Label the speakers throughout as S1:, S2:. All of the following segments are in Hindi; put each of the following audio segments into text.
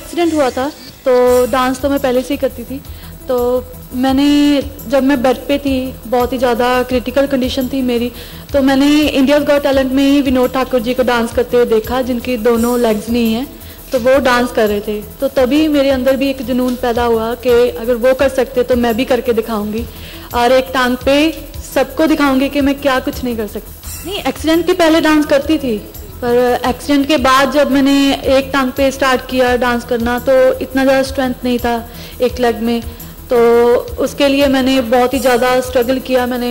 S1: एक्सीडेंट हुआ था तो डांस तो मैं पहले से ही करती थी। तो मैंने जब मैं बेड पे थी, बहुत ही ज़्यादा क्रिटिकल कंडीशन थी मेरी, तो मैंने इंडियाज़ गॉट टैलेंट में ही विनोद ठाकुर जी को डांस करते हुए देखा, जिनकी दोनों लेग्स नहीं हैं, तो वो डांस कर रहे थे। तो तभी मेरे अंदर भी एक जुनून पैदा हुआ कि अगर वो कर सकते तो मैं भी करके दिखाऊंगी और एक टांग पे सबको दिखाऊंगी कि मैं क्या कुछ नहीं कर सकती। नहीं, एक्सीडेंट के पहले डांस करती थी, पर एक्सीडेंट के बाद जब मैंने एक टांग पे स्टार्ट किया डांस करना तो इतना ज़्यादा स्ट्रेंथ नहीं था एक लेग में, तो उसके लिए मैंने बहुत ही ज़्यादा स्ट्रगल किया। मैंने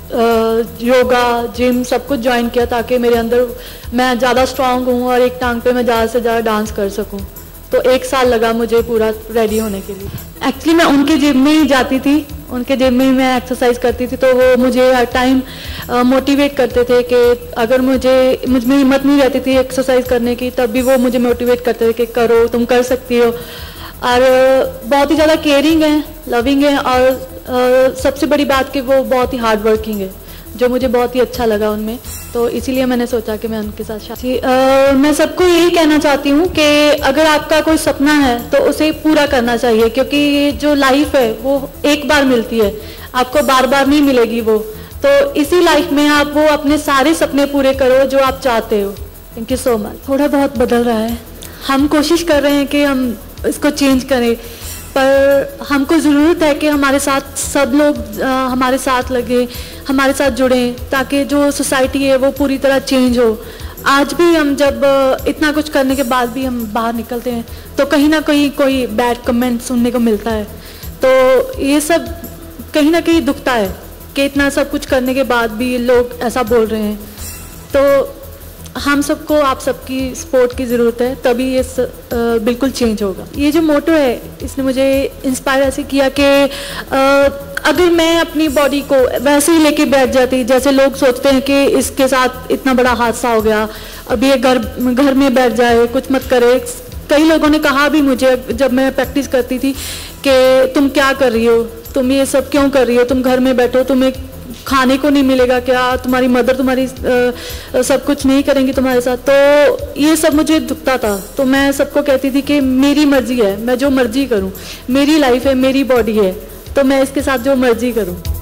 S1: योगा, जिम सब कुछ ज्वाइन किया ताकि मेरे अंदर मैं ज़्यादा स्ट्रांग हूँ और एक टांग पे मैं ज़्यादा से ज़्यादा डांस कर सकूँ। तो 1 साल लगा मुझे पूरा रेडी होने के लिए। एक्चुअली मैं उनके जिम में ही जाती थी, उनके जिम में ही मैं एक्सरसाइज करती थी, तो वो मुझे हर टाइम मोटिवेट करते थे कि अगर मुझ में हिम्मत नहीं रहती थी एक्सरसाइज करने की, तब भी वो मुझे मोटिवेट करते थे कि करो, तुम कर सकती हो। और बहुत ही ज़्यादा केयरिंग है, लविंग है, और सबसे बड़ी बात कि वो बहुत ही हार्ड वर्किंग है, जो मुझे बहुत ही अच्छा लगा उनमें। तो इसीलिए मैंने सोचा कि मैं उनके साथ शादी। मैं सबको यही कहना चाहती हूँ कि अगर आपका कोई सपना है तो उसे पूरा करना चाहिए, क्योंकि जो लाइफ है वो एक बार मिलती है, आपको बार बार नहीं मिलेगी वो। तो इसी लाइफ में आप वो अपने सारे सपने पूरे करो जो आप चाहते हो। Thank you so much. थोड़ा बहुत बदल रहा है, हम कोशिश कर रहे हैं कि हम इसको चेंज करें, पर हमको ज़रूरत है कि हमारे साथ सब लोग हमारे साथ लगे, हमारे साथ जुड़ें, ताकि जो सोसाइटी है वो पूरी तरह चेंज हो। आज भी हम जब इतना कुछ करने के बाद भी हम बाहर निकलते हैं तो कहीं ना कहीं कोई बैड कमेंट सुनने को मिलता है, तो ये सब कहीं ना कहीं दुखता है कि इतना सब कुछ करने के बाद भी लोग ऐसा बोल रहे हैं। तो हम सबको आप सबकी सपोर्ट की ज़रूरत है, तभी ये बिल्कुल चेंज होगा। ये जो मोटो है इसने मुझे इंस्पायर ऐसे किया कि अगर मैं अपनी बॉडी को वैसे ही लेके बैठ जाती, जैसे लोग सोचते हैं कि इसके साथ इतना बड़ा हादसा हो गया, अब ये घर में बैठ जाए, कुछ मत करे। कई लोगों ने कहा भी मुझे जब मैं प्रैक्टिस करती थी कि तुम क्या कर रही हो, तुम ये सब क्यों कर रही हो, तुम घर में बैठो, तुम्हें खाने को नहीं मिलेगा क्या, तुम्हारी मदर तुम्हारी सब कुछ नहीं करेंगी तुम्हारे साथ। तो ये सब मुझे दुखता था, तो मैं सबको कहती थी कि मेरी मर्जी है, मैं जो मर्जी करूं, मेरी लाइफ है, मेरी बॉडी है, तो मैं इसके साथ जो मर्जी करूं।